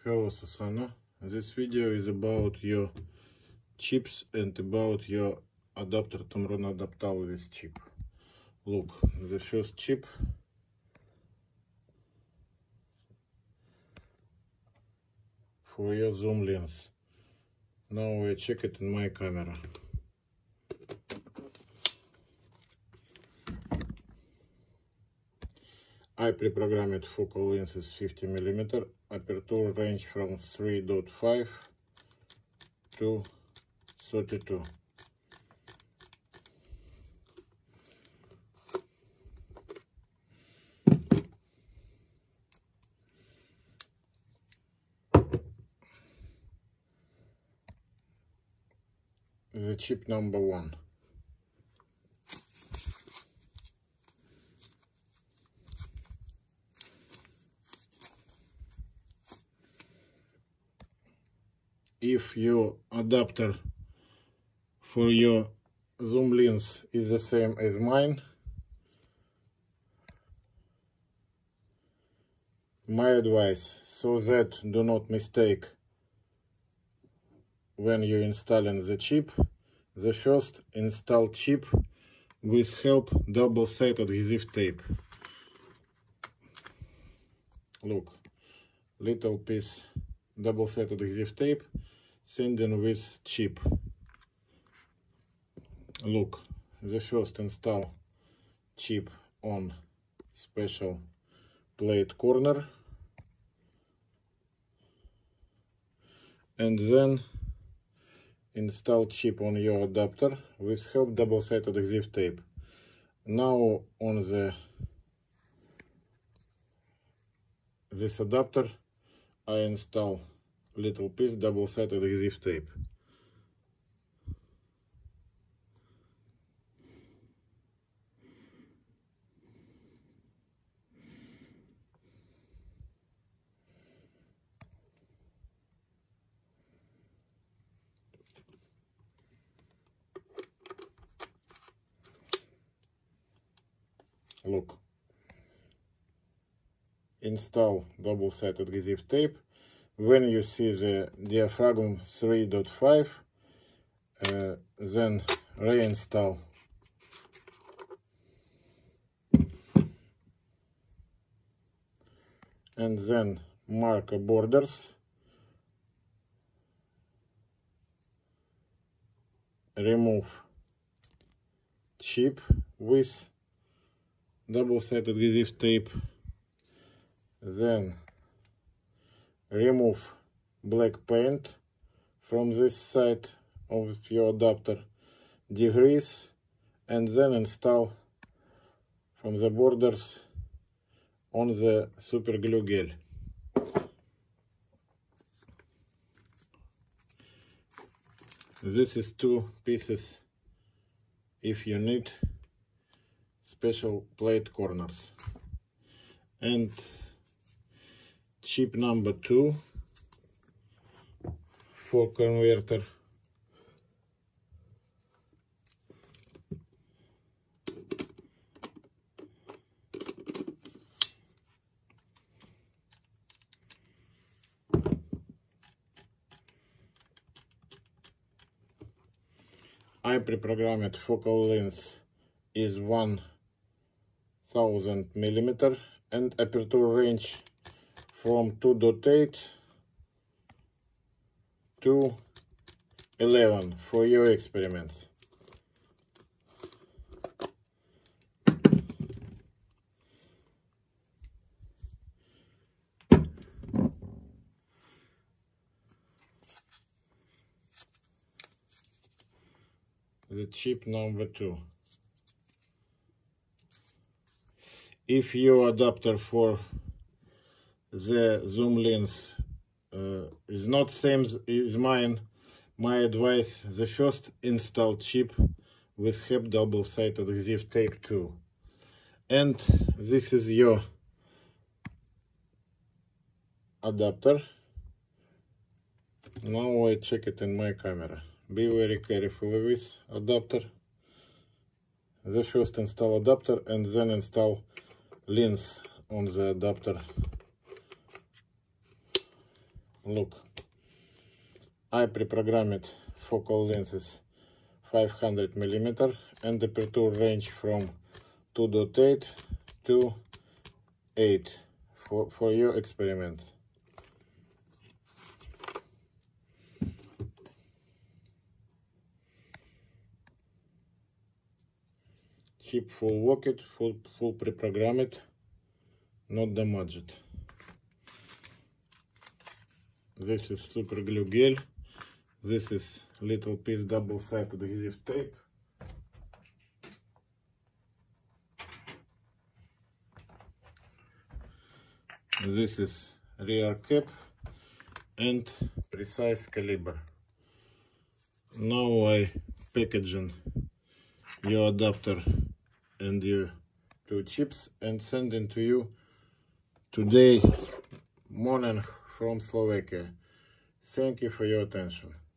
Hello Susana, this video is about your chips and about your adapter Tamron Adaptal with chip. Look, the first chip for your zoom lens. Now I check it in my camera. I pre-programmed focal length is 50 mm, aperture range from 3.5 to 32. The chip number 1. If your adapter for your zoom lens is the same as mine, my advice, so that do not mistake when you installing the chip, the first install chip with help double-sided adhesive tape. Look, little piece double-sided adhesive tape, sending with chip. Look, the first install chip on special plate corner, and then install chip on your adapter with help double-sided adhesive tape. Now on this adapter I install little piece double-sided adhesive tape. Look, install double-sided adhesive tape. When you see the diaphragm 3.5, then reinstall. And then mark borders, remove chip with double-sided adhesive tape, then remove black paint from this side of your adapter, degrease, and then install from the borders on the super glue gel. This is 2 pieces if you need special plate corners. And chip number 2 for converter. I pre-programmed focal length is 1000 mm and aperture range from 2.8 to 11 for your experiments. The chip number 2. If your adapter for the zoom lens is not same as mine, my advice, the first install chip with help double-sided adhesive tape too. And this is your adapter. Now I check it in my camera. Be very careful with adapter. The first install adapter and then install lens on the adapter. Look, I pre-programmed focal lenses 500 mm and aperture range from 2.8 to 8 for your experiment. Chip full worked, full pre-programmed, not damaged. This is super glue gel. This is little piece double-sided adhesive tape. This is rear cap and precise caliber. Now I packaging your adapter and your two chips and sending to you today morning from Slovakia. Thank you for your attention.